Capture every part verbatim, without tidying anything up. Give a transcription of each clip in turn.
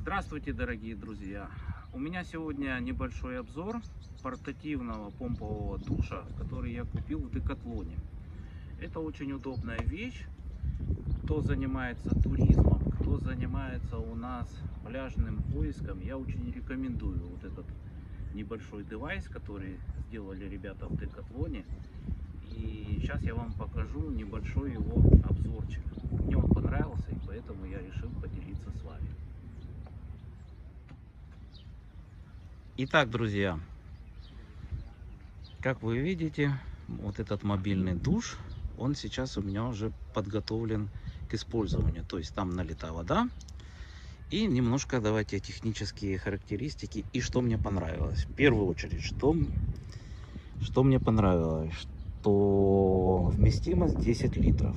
Здравствуйте, дорогие друзья! У меня сегодня небольшой обзор портативного помпового душа, который я купил в Декатлоне. Это очень удобная вещь. Кто занимается туризмом, кто занимается у нас пляжным поиском, я очень рекомендую вот этот небольшой девайс, который сделали ребята в Декатлоне. И сейчас я вам покажу небольшой его обзорчик. Мне он понравился, и поэтому я решил поделиться с вами. Итак, друзья, как вы видите, вот этот мобильный душ, он сейчас у меня уже подготовлен к использованию. То есть там налита вода. И немножко давайте технические характеристики и что мне понравилось. В первую очередь, что, что мне понравилось, что вместимость десять литров.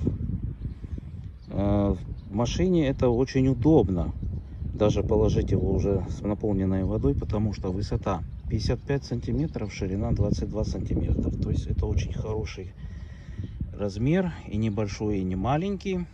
В машине это очень удобно. Даже положить его уже с наполненной водой, потому что высота пятьдесят пять сантиметров, ширина двадцать два сантиметра. То есть это очень хороший размер, и небольшой, и не маленький.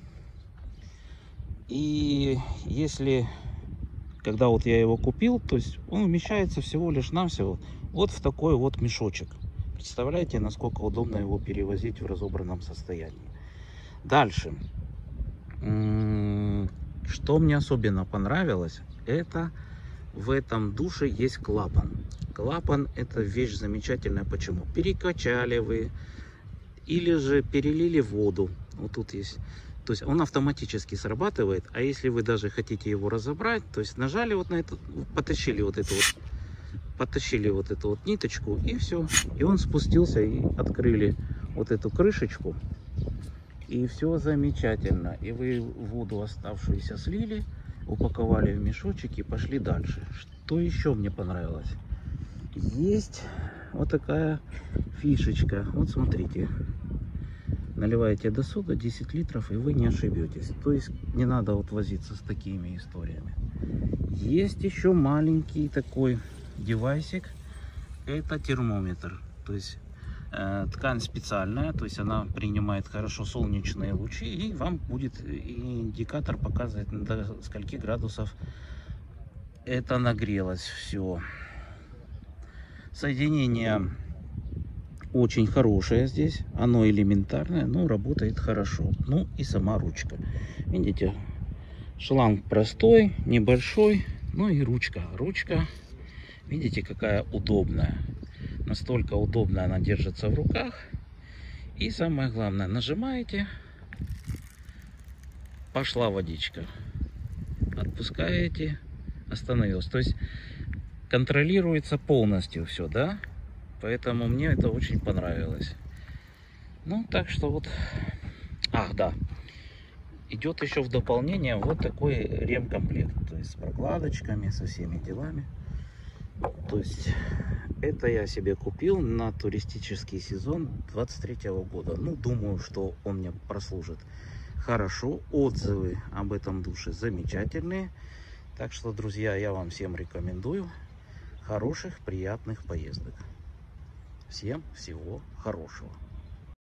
И если, когда вот я его купил, то есть он вмещается всего лишь навсего вот в такой вот мешочек. Представляете, насколько удобно его перевозить в разобранном состоянии. Дальше. Что мне особенно понравилось, это в этом душе есть клапан. Клапан — это вещь замечательная. Почему? Перекачали вы или же перелили воду. Вот тут есть. То есть он автоматически срабатывает. А если вы даже хотите его разобрать, то есть нажали вот на эту, потащили вот эту вот, потащили вот эту вот ниточку, и все. И он спустился, и открыли вот эту крышечку. И все замечательно. И вы воду оставшуюся слили, упаковали в мешочек и пошли дальше. Что еще мне понравилось? Есть вот такая фишечка. Вот смотрите. Наливаете до суда десять литров, и вы не ошибетесь. То есть не надо вот возиться с такими историями. Есть еще маленький такой девайсик. Это термометр. То есть ткань специальная, то есть она принимает хорошо солнечные лучи, и вам будет индикатор показывать, до скольки градусов это нагрелось все. Соединение очень хорошее здесь, оно элементарное, но работает хорошо. Ну и сама ручка. Видите, шланг простой, небольшой, ну и ручка. Ручка, видите, какая удобная. Настолько удобно она держится в руках. И самое главное, нажимаете, пошла водичка. Отпускаете, остановилась. То есть контролируется полностью все, да? Поэтому мне это очень понравилось. Ну, так что вот... Ах, да. Идет еще в дополнение вот такой ремкомплект. То есть с прокладочками, со всеми делами. То есть это я себе купил на туристический сезон двадцать третьего года. Ну, думаю, что он мне прослужит хорошо. Отзывы об этом душе замечательные. Так что, друзья, я вам всем рекомендую хороших, приятных поездок. Всем всего хорошего.